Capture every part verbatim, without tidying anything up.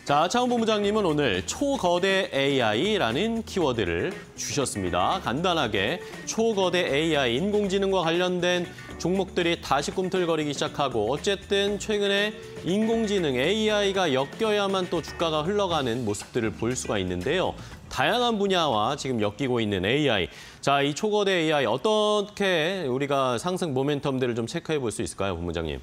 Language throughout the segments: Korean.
자, 차은우 본부장님은 오늘 초거대 에이아이라는 키워드를 주셨습니다. 간단하게 초거대 에이아이, 인공지능과 관련된 종목들이 다시 꿈틀거리기 시작하고 어쨌든 최근에 인공지능 에이아이가 엮여야만 또 주가가 흘러가는 모습들을 볼 수가 있는데요. 다양한 분야와 지금 엮이고 있는 에이아이. 자, 이 초거대 에이아이 어떻게 우리가 상승 모멘텀들을 좀 체크해 볼 수 있을까요, 본부장님?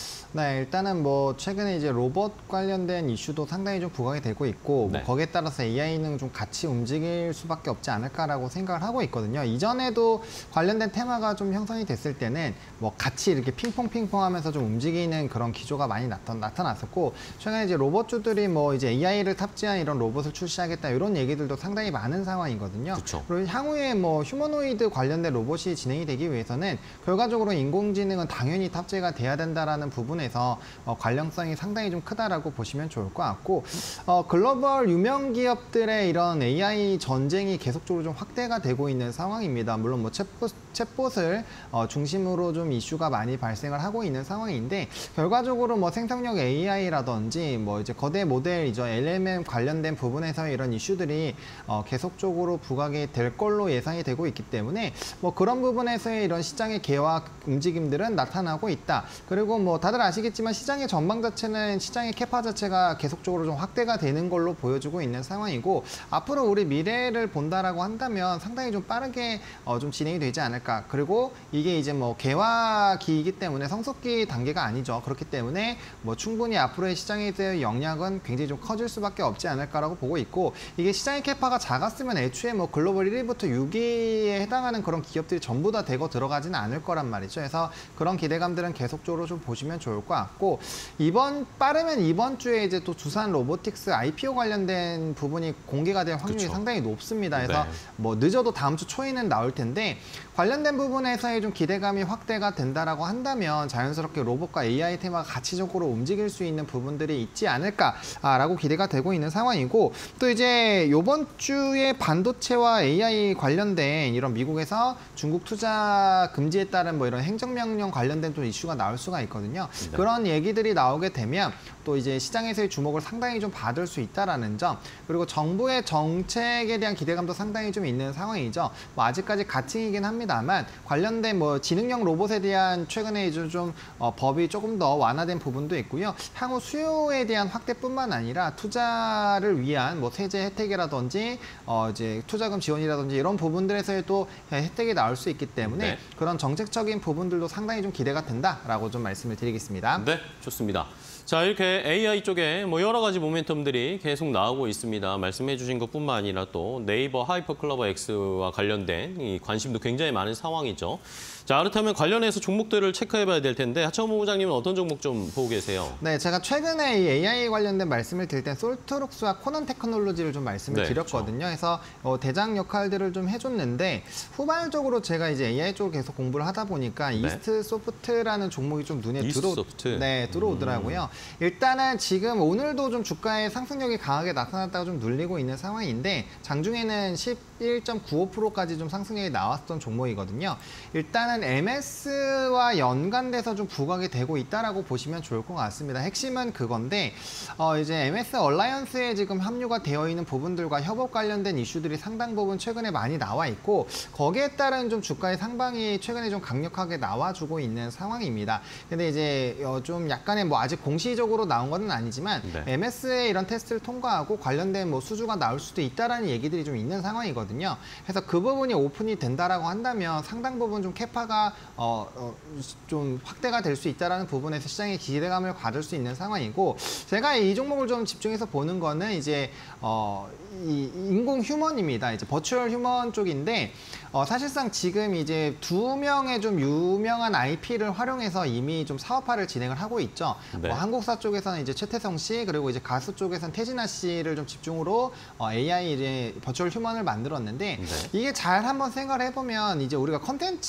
네, 일단은 뭐 최근에 이제 로봇 관련된 이슈도 상당히 좀 부각이 되고 있고 네. 뭐 거기에 따라서 에이아이는 좀 같이 움직일 수밖에 없지 않을까라고 생각을 하고 있거든요. 이전에도 관련된 테마가 좀 형성이 됐을 때는 뭐 같이 이렇게 핑퐁핑퐁하면서 좀 움직이는 그런 기조가 많이 나타, 나타났었고 최근에 이제 로봇주들이 뭐 이제 에이아이를 탑재한 이런 로봇을 출시하겠다 이런 얘기들도 상당히 많은 상황이거든요. 그쵸. 그리고 향후에 뭐 휴머노이드 관련된 로봇이 진행이 되기 위해서는 결과적으로 인공지능은 당연히 탑재가 돼야 된다라는 부분에 에서 어, 관련성이 상당히 좀 크다라고 보시면 좋을 것 같고 어, 글로벌 유명 기업들의 이런 에이아이 전쟁이 계속적으로 좀 확대가 되고 있는 상황입니다. 물론 뭐 챗봇, 챗봇을 어, 중심으로 좀 이슈가 많이 발생을 하고 있는 상황인데 결과적으로 뭐 생성력 에이아이라든지 뭐 이제 거대 모델이죠 엘엠엠 관련된 부분에서 이런 이슈들이 어, 계속적으로 부각이 될 걸로 예상이 되고 있기 때문에 뭐 그런 부분에서의 이런 시장의 개화 움직임들은 나타나고 있다. 그리고 뭐 다들 아시겠지만 시장의 전망 자체는 시장의 캐파 자체가 계속적으로 좀 확대가 되는 걸로 보여주고 있는 상황이고 앞으로 우리 미래를 본다라고 한다면 상당히 좀 빠르게 어, 좀 진행이 되지 않을까. 그리고 이게 이제 뭐 개화기이기 때문에 성숙기 단계가 아니죠. 그렇기 때문에 뭐 충분히 앞으로의 시장에 대한 영향은 굉장히 좀 커질 수밖에 없지 않을까라고 보고 있고 이게 시장의 캐파가 작았으면 애초에 뭐 글로벌 일 위부터 육 위에 해당하는 그런 기업들이 전부 다 대거 들어가지는 않을 거란 말이죠. 그래서 그런 기대감들은 계속적으로 좀 보시면 좋을 것 같고 이번 빠르면 이번 주에 이제 또 두산 로보틱스 아이피오 관련된 부분이 공개가 될 확률이 그쵸. 상당히 높습니다. 그래서 네. 뭐 늦어도 다음 주 초에는 나올 텐데 관련된 부분에서의 좀 기대감이 확대가 된다라고 한다면 자연스럽게 로봇과 에이아이 테마가 가치적으로 움직일 수 있는 부분들이 있지 않을까라고 기대가 되고 있는 상황이고 또 이제 이번 주에 반도체와 에이아이 관련된 이런 미국에서 중국 투자 금지에 따른 뭐 이런 행정명령 관련된 또 이슈가 나올 수가 있거든요. 네. 그런 얘기들이 나오게 되면 또 이제 시장에서의 주목을 상당히 좀 받을 수 있다라는 점 그리고 정부의 정책에 대한 기대감도 상당히 좀 있는 상황이죠. 뭐 아직까지 가칭이긴 합니다만 관련된 뭐 지능형 로봇에 대한 최근에 이제 좀 어, 법이 조금 더 완화된 부분도 있고요. 향후 수요에 대한 확대뿐만 아니라 투자를 위한 뭐 세제 혜택이라든지 어, 이제 투자금 지원이라든지 이런 부분들에서의 또 혜택이 나올 수 있기 때문에 네. 그런 정책적인 부분들도 상당히 좀 기대가 된다라고 좀 말씀을 드리겠습니다. 네, 좋습니다. 자, 이렇게 에이아이 쪽에 뭐 여러 가지 모멘텀들이 계속 나오고 있습니다. 말씀해 주신 것뿐만 아니라 또 네이버 하이퍼 클러버 X와 관련된 이 관심도 굉장히 많은 상황이죠. 자, 그렇다면 관련해서 종목들을 체크해 봐야 될 텐데 하창호 부장님은 어떤 종목 좀 보고 계세요? 네, 제가 최근에 이 에이아이 관련된 말씀을 드릴 땐 솔트룩스와 코넌 테크놀로지를 좀 말씀을 네, 드렸거든요. 그렇죠. 그래서 어, 대장 역할들을 좀 해줬는데 후반적으로 제가 이제 에이아이 쪽을 계속 공부를 하다 보니까 네. 이스트 소프트라는 종목이 좀 눈에 이스트 들어 소프트? 네, 들어오더라고요. 음. 일단은 지금 오늘도 좀 주가의 상승력이 강하게 나타났다가 좀 눌리고 있는 상황인데 장중에는 십일 점 구오 퍼센트까지 좀 상승력이 나왔던 종목이거든요. 일단은 엠에스와 연관돼서 좀 부각이 되고 있다라고 보시면 좋을 것 같습니다. 핵심은 그건데 어 이제 엠에스 얼라이언스에 지금 합류가 되어 있는 부분들과 협업 관련된 이슈들이 상당 부분 최근에 많이 나와 있고 거기에 따른 좀 주가의 상방이 최근에 좀 강력하게 나와주고 있는 상황입니다. 근데 이제 어 좀 약간의 뭐 아직 공시적으로 나온 건 아니지만 네. 엠에스의 이런 테스트를 통과하고 관련된 뭐 수주가 나올 수도 있다라는 얘기들이 좀 있는 상황이거든요. 그래서 그 부분이 오픈이 된다라고 한다면 상당 부분 좀 캐파가 어, 어, 좀 확대가 될 수 있다라는 부분에서 시장의 기대감을 가질 수 있는 상황이고 제가 이 종목을 좀 집중해서 보는 거는 이제 어, 이 인공 휴먼입니다. 이제 버추얼 휴먼 쪽인데 어, 사실상 지금 이제 두 명의 좀 유명한 아이피를 활용해서 이미 좀 사업화를 진행을 하고 있죠. 네. 뭐 한국사 쪽에서는 이제 최태성 씨 그리고 이제 가수 쪽에서는 태진아 씨를 좀 집중으로 어, 에이아이 이제 버추얼 휴먼을 만들었는데 네. 이게 잘 한번 생각을 해보면 이제 우리가 컨텐츠를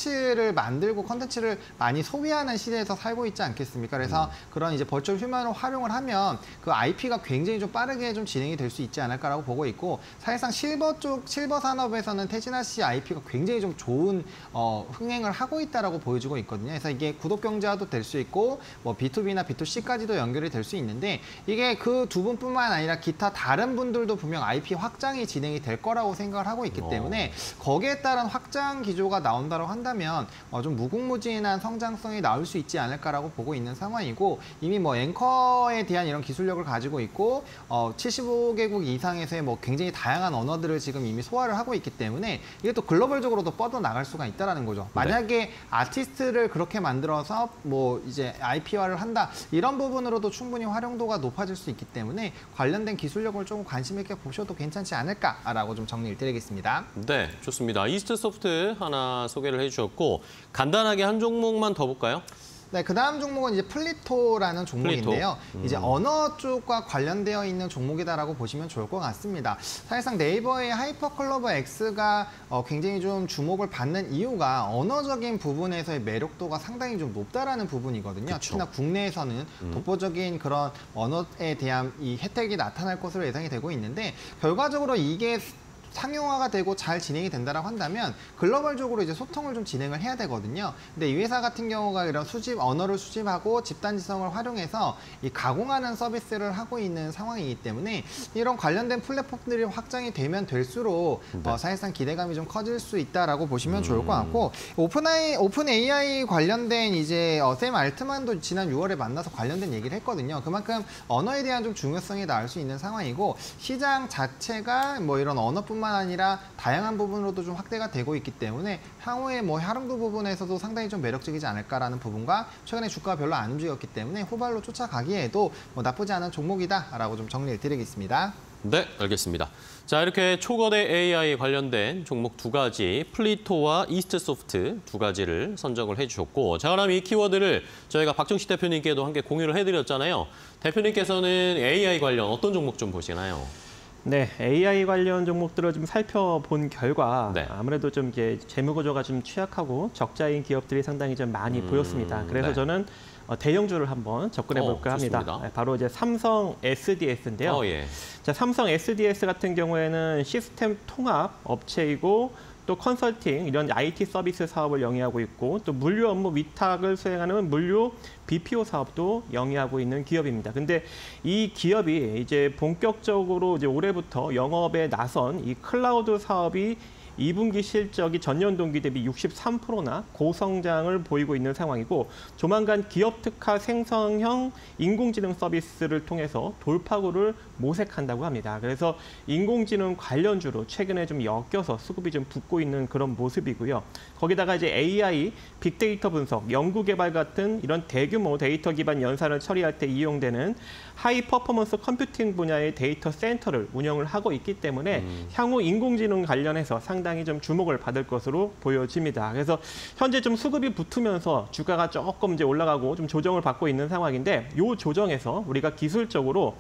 컨텐츠를 만들고 컨텐츠를 많이 소비하는 시대에서 살고 있지 않겠습니까? 그래서 음. 그런 이제 버추얼 휴먼을 활용을 하면 그 아이피가 굉장히 좀 빠르게 좀 진행이 될 수 있지 않을까라고 보고 있고, 사실상 실버 쪽 실버 산업에서는 태진아 씨 아이피가 굉장히 좀 좋은 어, 흥행을 하고 있다라고 보여지고 있거든요. 그래서 이게 구독 경제화도 될 수 있고 뭐 비투비나 비투씨까지도 연결이 될 수 있는데, 이게 그 두 분뿐만 아니라 기타 다른 분들도 분명 아이피 확장이 진행이 될 거라고 생각을 하고 있기 때문에 어. 거기에 따른 확장 기조가 나온다고 한다면 어, 좀 무궁무진한 성장성이 나올 수 있지 않을까라고 보고 있는 상황이고, 이미 뭐 앵커에 대한 이런 기술력을 가지고 있고 어, 칠십오 개국 이상에서의 뭐 굉장히 다양한 언어들을 지금 이미 소화를 하고 있기 때문에 이게 또 글로벌적으로도 뻗어 나갈 수가 있다라는 거죠. 만약에 네. 아티스트를 그렇게 만들어서 뭐 이제 아이피화를 한다, 이런 부분으로도 충분히 활용도가 높아질 수 있기 때문에 관련된 기술력을 조금 관심 있게 보셔도 괜찮지 않을까라고 좀 정리를 드리겠습니다. 네, 좋습니다. 이스트소프트 하나 소개를 해주셨고, 간단하게 한 종목만 더 볼까요? 네, 그 다음 종목은 이제 플리토라는 종목인데요. 플리토. 음. 이제 언어 쪽과 관련되어 있는 종목이다라고 보시면 좋을 것 같습니다. 사실상 네이버의 하이퍼클로버 X가 어, 굉장히 좀 주목을 받는 이유가 언어적인 부분에서의 매력도가 상당히 좀 높다라는 부분이거든요. 그쵸. 특히나 국내에서는 음. 독보적인 그런 언어에 대한 이 혜택이 나타날 것으로 예상이 되고 있는데, 결과적으로 이게 상용화가 되고 잘 진행이 된다라고 한다면 글로벌적으로 이제 소통을 좀 진행을 해야 되거든요. 근데 이 회사 같은 경우가 이런 수집 언어를 수집하고 집단지성을 활용해서 이 가공하는 서비스를 하고 있는 상황이기 때문에 이런 관련된 플랫폼들이 확장이 되면 될수록 네. 어, 사실상 기대감이 좀 커질 수 있다라고 보시면 음. 좋을 것 같고, 오픈아이 오픈 에이아이 관련된 이제 어, 샘 알트만도 지난 유월에 만나서 관련된 얘기를 했거든요. 그만큼 언어에 대한 좀 중요성이 나올 수 있는 상황이고, 시장 자체가 뭐 이런 언어뿐만 뿐만 아니라 다양한 부분으로도 좀 확대가 되고 있기 때문에 향후에 뭐 활용도 부분에서도 상당히 좀 매력적이지 않을까라는 부분과, 최근에 주가가 별로 안 움직였기 때문에 후발로 쫓아가기에도 뭐 나쁘지 않은 종목이다라고 좀 정리를 드리겠습니다. 네, 알겠습니다. 자, 이렇게 초거대 에이아이 관련된 종목 두 가지, 플리토와 이스트소프트 두 가지를 선정을 해주셨고, 자, 그럼 이 키워드를 저희가 박정식 대표님께도 함께 공유를 해드렸잖아요. 대표님께서는 에이아이 관련 어떤 종목 좀 보시나요? 네, 에이아이 관련 종목들을 좀 살펴본 결과 네. 아무래도 좀 이제 재무 구조가 좀 취약하고 적자인 기업들이 상당히 좀 많이 음, 보였습니다. 그래서 네. 저는 대형주를 한번 접근해 볼까 어, 합니다. 네, 바로 이제 삼성 에스디에스인데요. 어, 예. 자, 삼성 에스디에스 같은 경우에는 시스템 통합 업체이고, 또 컨설팅, 이런 아이티 서비스 사업을 영위하고 있고, 또 물류 업무 위탁을 수행하는 물류 비피오 사업도 영위하고 있는 기업입니다. 근데 이 기업이 이제 본격적으로 이제 올해부터 영업에 나선 이 클라우드 사업이 이 분기 실적이 전년 동기 대비 육십삼 퍼센트나 고성장을 보이고 있는 상황이고, 조만간 기업 특화 생성형 인공지능 서비스를 통해서 돌파구를 모색한다고 합니다. 그래서 인공지능 관련주로 최근에 좀 엮여서 수급이 좀 붙고 있는 그런 모습이고요. 거기다가 이제 에이아이, 빅데이터 분석, 연구 개발 같은 이런 대규모 데이터 기반 연산을 처리할 때 이용되는 하이 퍼포먼스 컴퓨팅 분야의 데이터 센터를 운영을 하고 있기 때문에 음. 향후 인공지능 관련해서 상당히 좀 주목을 받을 것으로 보여집니다. 그래서 현재 좀 수급이 붙으면서 주가가 조금 이제 올라가고 좀 조정을 받고 있는 상황인데, 이 조정에서 우리가 기술적으로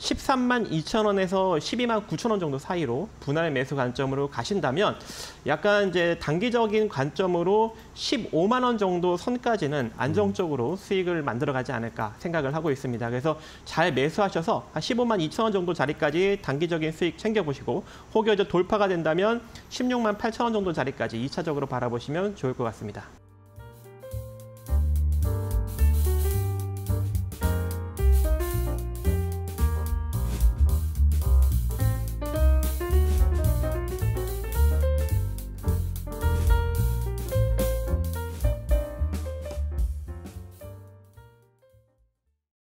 십삼만 이천 원에서 십이만 구천 원 정도 사이로 분할 매수 관점으로 가신다면, 약간 이제 단기적인 관점으로 십오만 원 정도 선까지는 안정적으로 수익을 만들어가지 않을까 생각을 하고 있습니다. 그래서 잘 매수하셔서 한 십오만 이천 원 정도 자리까지 단기적인 수익 챙겨보시고, 혹여 이제 돌파가 된다면 십육만 팔천 원 정도 자리까지 이 차적으로 바라보시면 좋을 것 같습니다.